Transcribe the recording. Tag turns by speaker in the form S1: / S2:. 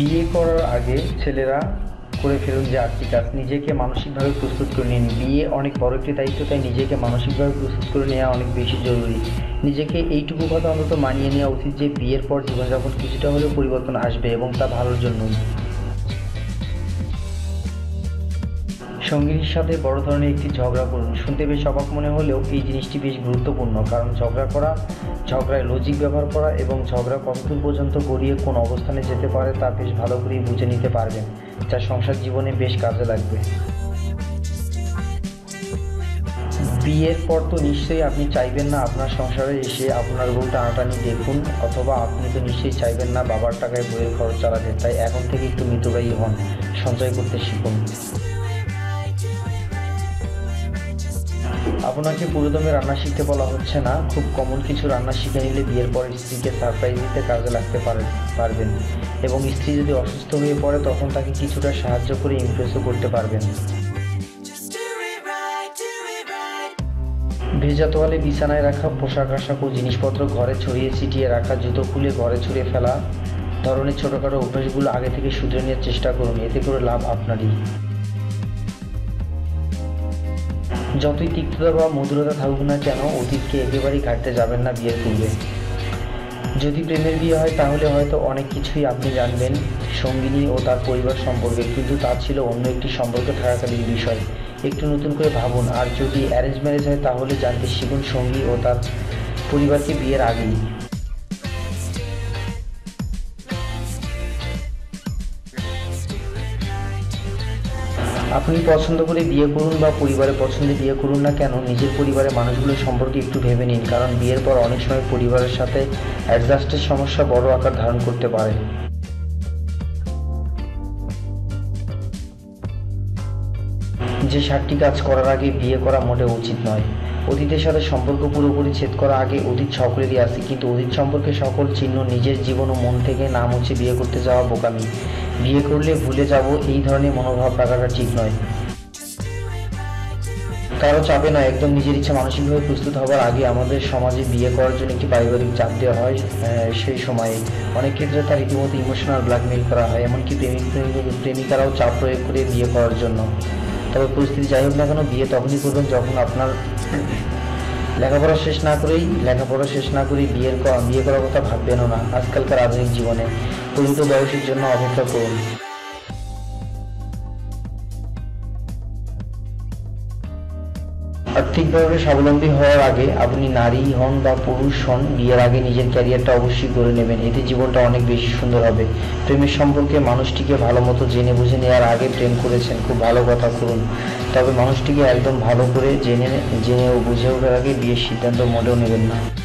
S1: বিয়ে করার আগে ছেলেরা করে ফেলুন যে 8টি কাজ। নিজেকে মানসিকভাবে প্রস্তুত করে নিন। বিয়ে অনেক বড় একটি দায়িত্ব, তাই নিজেকে মানসিকভাবে প্রস্তুত করে নেওয়া অনেক বেশি জরুরি। নিজেকে এইটুকু কথা অন্তত মানিয়ে নেওয়া উচিত যে বিয়ের পর জীবনযাপন কিছুটা হলেও পরিবর্তন আসবে এবং তা ভালোর জন্যই। সঙ্গীর সাথে বড় ধরনের একটি ঝগড়া করুন। শুনতে বেশ অবাক মনে হলেও এই জিনিসটি বেশ গুরুত্বপূর্ণ, কারণ ঝগড়ায় লজিক ব্যবহার করা এবং ঝগড়া কতদূর পর্যন্ত গড়িয়ে কোন অবস্থানে যেতে পারে তা বেশ ভালো করেই বুঝে নিতে পারবেন, যা সংসার জীবনে বেশ কাজে লাগবে। বিয়ের পর তো নিশ্চয়ই আপনি চাইবেন না আপনার সংসারে এসে আপনার বউ টানাটানি দেখুন, অথবা আপনি তো নিশ্চয়ই চাইবেন না বাবার টাকায় বইয়ের খরচ চালাতে। তাই এখন থেকে একটু মিতব্যয়ী হন, সঞ্চয় করতে শিখুন। আপনাকে পুরোদমে রান্না শিখতে বলা হচ্ছে না, খুব কমন কিছু রান্না শিখে নিলে বিয়ের পর স্ত্রীকে সারপ্রাইজ দিতে কাজে লাগতে পারবেন এবং স্ত্রী যদি অসুস্থ হয়ে পড়ে তখন তাকে কিছুটা সাহায্য করে ইমপ্রেসও করতে পারবেন। ভেজা তোয়ালে বিছানায় রাখা, পোশাক আশাক ও জিনিসপত্র ঘরে ছড়িয়ে ছিটিয়ে রাখা, জুতো খুলে ঘরে ছড়িয়ে ফেলা ধরনের ছোটোখাটো অভ্যাসগুলো আগে থেকে শুধরে নেওয়ার চেষ্টা করুন, এতে করে লাভ আপনারই। যতই তিক্ততা বা মধুরতা থাকুক না কেন, অতীতকে একেবারেই কাটতে যাবেন না বিয়ের পূর্বে। যদি প্রেমের বিয়ে হয় তাহলে হয়তো অনেক কিছুই আপনি জানবেন সঙ্গিনী ও তার পরিবার সম্পর্কে, কিন্তু তা ছিল অন্য একটি সম্পর্কে থাকাকালীন বিষয়। একটু নতুন করে ভাবুন। আর যদি অ্যারেঞ্জ ম্যারেজ হয় তাহলে জানতে শিখুন সঙ্গী ও তার পরিবারকে বিয়ের আগেই। আপনি পছন্দ করে বিয়ে করুন বা পরিবারের পছন্দে বিয়ে করুন না কেন, নিজের পরিবারের মানুষগুলো সম্পর্কে একটু ভেবে নিন, কারণ বিয়ের পর অনেক সময় পরিবারের সাথে অ্যাডজাস্টের সমস্যা বড় আকার ধারণ করতে পারে। যে 7টি কাজ করার আগে বিয়ে করা মোটেও উচিত নয়। অতীতের সাথে সম্পর্ক পুরোপুরি ছেদ করা আগে অতীত সকলেরই আছে, কিন্তু অতীত সম্পর্কে সকল চিহ্ন নিজের জীবন ও মন থেকে না মুছে বিয়ে করতে যাওয়া বোকামি। বিয়ে করলে ভুলে যাব এই ধরনের মনোভাব রাখাটা ঠিক নয়। কারো চাপে নয়, একদম নিজের ইচ্ছা মানসিকভাবে প্রস্তুত হবার আগে আমাদের সমাজে বিয়ে করার জন্য একটি পারিবারিক চাপ দেওয়া হয়। সেই সময়ে অনেক ক্ষেত্রে তার রীতিমতো ইমোশনাল ব্ল্যাকমেইল করা হয়, এমনকি প্রেমিকারাও চাপ প্রয়োগ করে বিয়ে করার জন্য। তবে পরিস্থিতি যাই হোক না কেন, বিয়ে তখনই করবেন যখন আপনার লেখাপড়া শেষ না করেই বিয়ে করার কথা ভাববেনও না। আজকালকার আধুনিক জীবনে পরিণত বয়সের জন্য অপেক্ষা করুন। আর্থিকভাবে স্বাবলম্বী হওয়ার আগে, আপনি নারী হন বা পুরুষ হন, বিয়ের আগে নিজের ক্যারিয়ারটা অবশ্যই গড়ে নেবেন, এতে জীবনটা অনেক বেশি সুন্দর হবে। প্রেমের সম্পর্কে মানুষটিকে ভালো মতো জেনে বুঝে নেওয়ার আগে প্রেম করেছেন, খুব ভালো কথা করুন, তবে মানুষটিকে একদম ভালো করে জেনে ও বুঝে ওঠার আগে বিয়ের সিদ্ধান্ত মোটেও নেবেন না।